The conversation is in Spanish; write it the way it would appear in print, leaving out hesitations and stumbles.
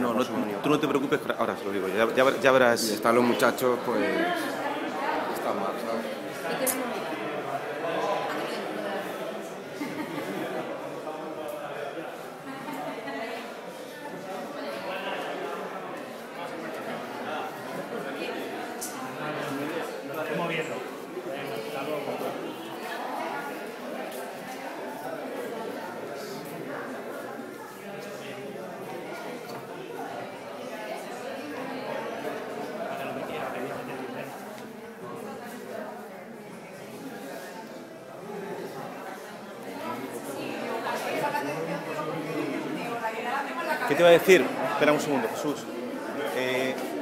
No, José Muñoz. tú no te preocupes, ahora se lo digo, ya verás. Y están los muchachos, pues, están mal, ¿sabes? ¿Qué te iba a decir? Espera un segundo, Jesús.